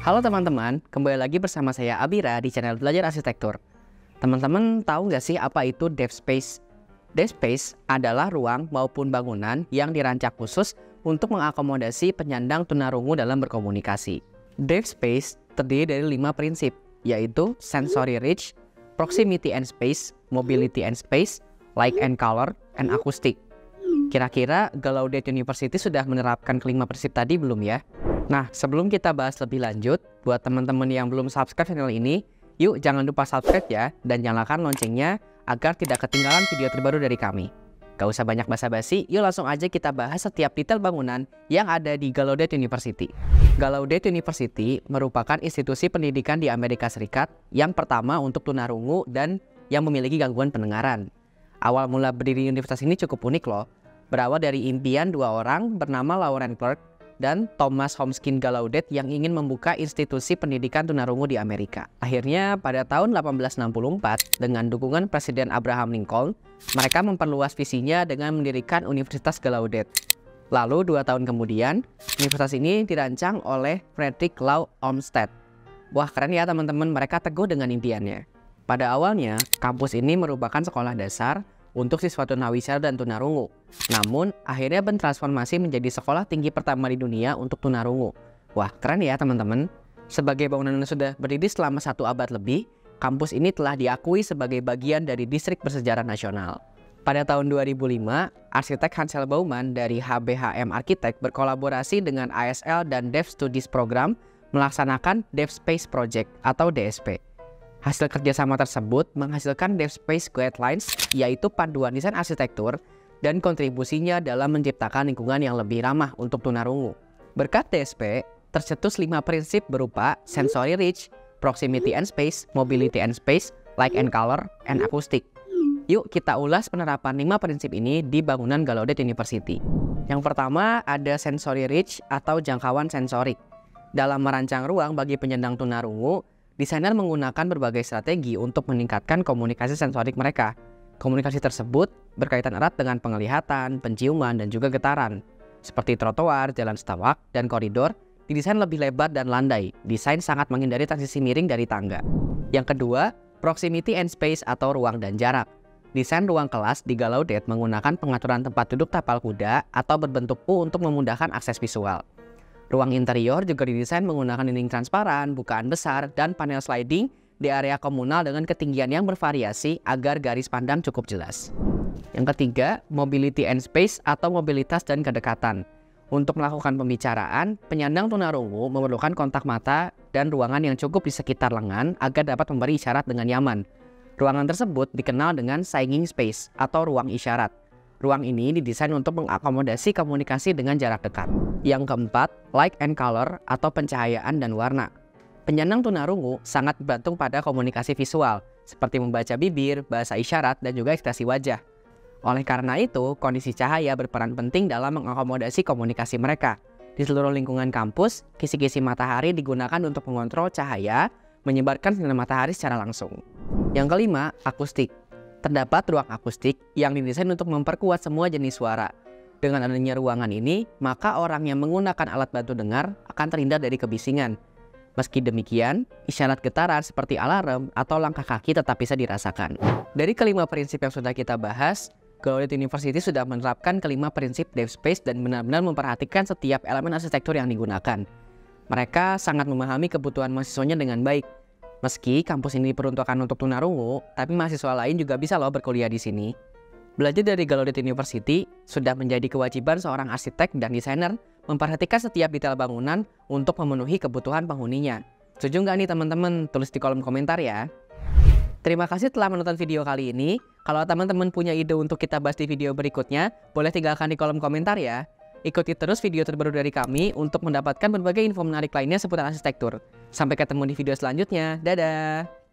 Halo teman-teman, kembali lagi bersama saya Abira di channel Belajar Arsitektur. Teman-teman tahu nggak sih apa itu dev space? Dev space adalah ruang maupun bangunan yang dirancang khusus untuk mengakomodasi penyandang tunarungu dalam berkomunikasi. Dev space terdiri dari 5 prinsip, yaitu sensory reach, proximity and space, mobility and space, light and color, and acoustic. Kira-kira Gallaudet University sudah menerapkan kelima prinsip tadi belum ya? Nah, sebelum kita bahas lebih lanjut, buat teman-teman yang belum subscribe channel ini, yuk jangan lupa subscribe ya, dan nyalakan loncengnya agar tidak ketinggalan video terbaru dari kami. Gak usah banyak basa-basi, yuk langsung aja kita bahas setiap detail bangunan yang ada di Gallaudet University. Gallaudet University merupakan institusi pendidikan di Amerika Serikat yang pertama untuk tunarungu dan yang memiliki gangguan pendengaran. Awal mula berdiri universitas ini cukup unik loh. Berawal dari impian dua orang bernama Lauren Clark dan Thomas Homskin Gallaudet yang ingin membuka institusi pendidikan tunarungu di Amerika. Akhirnya pada tahun 1864 dengan dukungan Presiden Abraham Lincoln, mereka memperluas visinya dengan mendirikan Universitas Gallaudet. Lalu 2 tahun kemudian, universitas ini dirancang oleh Frederick Law Olmsted. Wah, keren ya teman-teman, mereka teguh dengan impiannya. Pada awalnya, kampus ini merupakan sekolah dasar untuk siswa tunawisata dan tunarungu. Namun, akhirnya bertransformasi menjadi sekolah tinggi pertama di dunia untuk tunarungu. Wah, keren ya teman-teman. Sebagai bangunan yang sudah berdiri selama 1 abad lebih, kampus ini telah diakui sebagai bagian dari distrik bersejarah nasional. Pada tahun 2005, arsitek Hansel Baumann dari HBHM Architect berkolaborasi dengan ASL dan Dev Studies Program melaksanakan Dev Space Project atau DSP. Hasil kerjasama tersebut menghasilkan Dev Space Guidelines, yaitu panduan desain arsitektur dan kontribusinya dalam menciptakan lingkungan yang lebih ramah untuk tunarungu. Berkat DSP, tercetus 5 prinsip berupa sensory reach, proximity and space, mobility and space, light and color, and acoustic. Yuk kita ulas penerapan 5 prinsip ini di bangunan Gallaudet University. Yang pertama ada sensory reach atau jangkauan sensorik. Dalam merancang ruang bagi penyandang tunarungu, desainer menggunakan berbagai strategi untuk meningkatkan komunikasi sensorik mereka. Komunikasi tersebut berkaitan erat dengan penglihatan, penciuman, dan juga getaran. Seperti trotoar, jalan setapak, dan koridor, didesain lebih lebar dan landai. Desain sangat menghindari transisi miring dari tangga. Yang kedua, proximity and space atau ruang dan jarak. Desain ruang kelas di Gallaudet menggunakan pengaturan tempat duduk tapal kuda atau berbentuk U untuk memudahkan akses visual. Ruang interior juga didesain menggunakan dinding transparan, bukaan besar, dan panel sliding di area komunal dengan ketinggian yang bervariasi agar garis pandang cukup jelas. Yang ketiga, mobility and space atau mobilitas dan kedekatan. Untuk melakukan pembicaraan, penyandang tunarungu memerlukan kontak mata dan ruangan yang cukup di sekitar lengan agar dapat memberi isyarat dengan nyaman. Ruangan tersebut dikenal dengan signing space atau ruang isyarat. Ruang ini didesain untuk mengakomodasi komunikasi dengan jarak dekat. Yang keempat, light and color atau pencahayaan dan warna. Penyandang tunarungu sangat bergantung pada komunikasi visual, seperti membaca bibir, bahasa isyarat, dan juga ekspresi wajah. Oleh karena itu, kondisi cahaya berperan penting dalam mengakomodasi komunikasi mereka. Di seluruh lingkungan kampus, kisi-kisi matahari digunakan untuk mengontrol cahaya, menyebarkan sinar matahari secara langsung. Yang kelima, akustik. Terdapat ruang akustik yang didesain untuk memperkuat semua jenis suara. Dengan adanya ruangan ini, maka orang yang menggunakan alat bantu dengar akan terhindar dari kebisingan. Meski demikian, isyarat getaran seperti alarm atau langkah kaki tetap bisa dirasakan. Dari kelima prinsip yang sudah kita bahas, Gallaudet University sudah menerapkan kelima prinsip Dev Space dan benar-benar memperhatikan setiap elemen arsitektur yang digunakan. Mereka sangat memahami kebutuhan mahasiswanya dengan baik. Meski kampus ini diperuntukkan untuk tunarungu, tapi mahasiswa lain juga bisa loh berkuliah di sini. Belajar dari Gallaudet University sudah menjadi kewajiban seorang arsitek dan desainer memperhatikan setiap detail bangunan untuk memenuhi kebutuhan penghuninya. Setuju nggak nih teman-teman? Tulis di kolom komentar ya. Terima kasih telah menonton video kali ini. Kalau teman-teman punya ide untuk kita bahas di video berikutnya, boleh tinggalkan di kolom komentar ya. Ikuti terus video terbaru dari kami untuk mendapatkan berbagai info menarik lainnya seputar arsitektur. Sampai ketemu di video selanjutnya. Dadah!